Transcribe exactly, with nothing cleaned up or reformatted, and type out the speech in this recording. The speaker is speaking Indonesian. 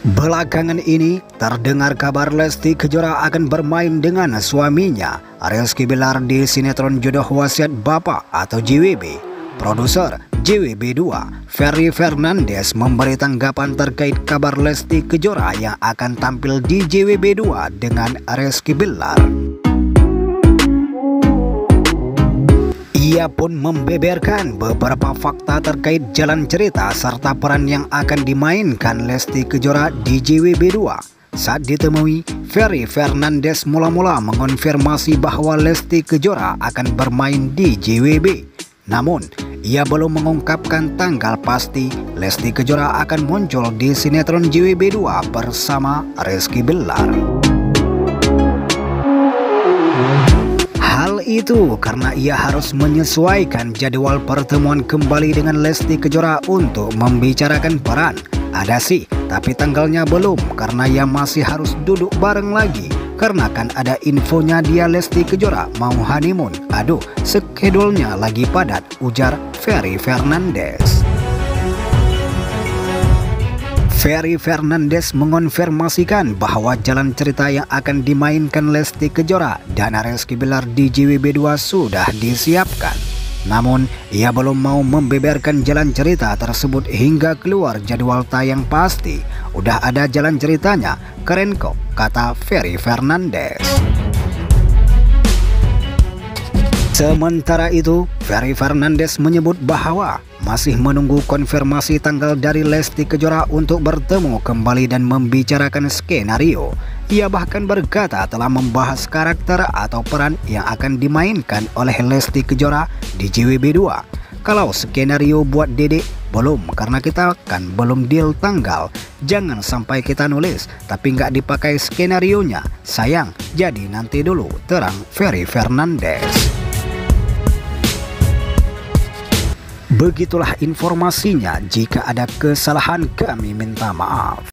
Belakangan ini terdengar kabar Lesti Kejora akan bermain dengan suaminya Rizky Bilar di sinetron Jodoh Wasiat Bapak atau J W B. Produser J W B dua, Ferry Fernandes, memberi tanggapan terkait kabar Lesti Kejora yang akan tampil di J W B dua dengan Rizky Bilar. Ia pun membeberkan beberapa fakta terkait jalan cerita serta peran yang akan dimainkan Lesti Kejora di J W B dua. Saat ditemui, Ferry Fernandes mula-mula mengonfirmasi bahwa Lesti Kejora akan bermain di J W B. Namun, ia belum mengungkapkan tanggal pasti Lesti Kejora akan muncul di sinetron J W B dua bersama Rizky Bilar. Hal itu karena ia harus menyesuaikan jadwal pertemuan kembali dengan Lesti Kejora untuk membicarakan peran. Ada sih, tapi tanggalnya belum karena ia masih harus duduk bareng lagi. Karena kan ada infonya dia Lesti Kejora mau honeymoon. Aduh, skedulnya lagi padat, ujar Ferry Fernandes. Ferry Fernandes mengonfirmasikan bahwa jalan cerita yang akan dimainkan Lesti Kejora dan Rizky Bilar di J W B dua sudah disiapkan. Namun, ia belum mau membeberkan jalan cerita tersebut hingga keluar jadwal tayang pasti. Udah ada jalan ceritanya, keren kok, kata Ferry Fernandes. Sementara itu, Ferry Fernandes menyebut bahwa masih menunggu konfirmasi tanggal dari Lesti Kejora untuk bertemu kembali dan membicarakan skenario. Ia bahkan berkata telah membahas karakter atau peran yang akan dimainkan oleh Lesti Kejora di J W B dua. Kalau skenario buat Dede, belum, karena kita kan belum deal tanggal. Jangan sampai kita nulis tapi nggak dipakai skenarionya. Sayang, jadi nanti dulu, terang Ferry Fernandes. Begitulah informasinya, jika ada kesalahan kami minta maaf.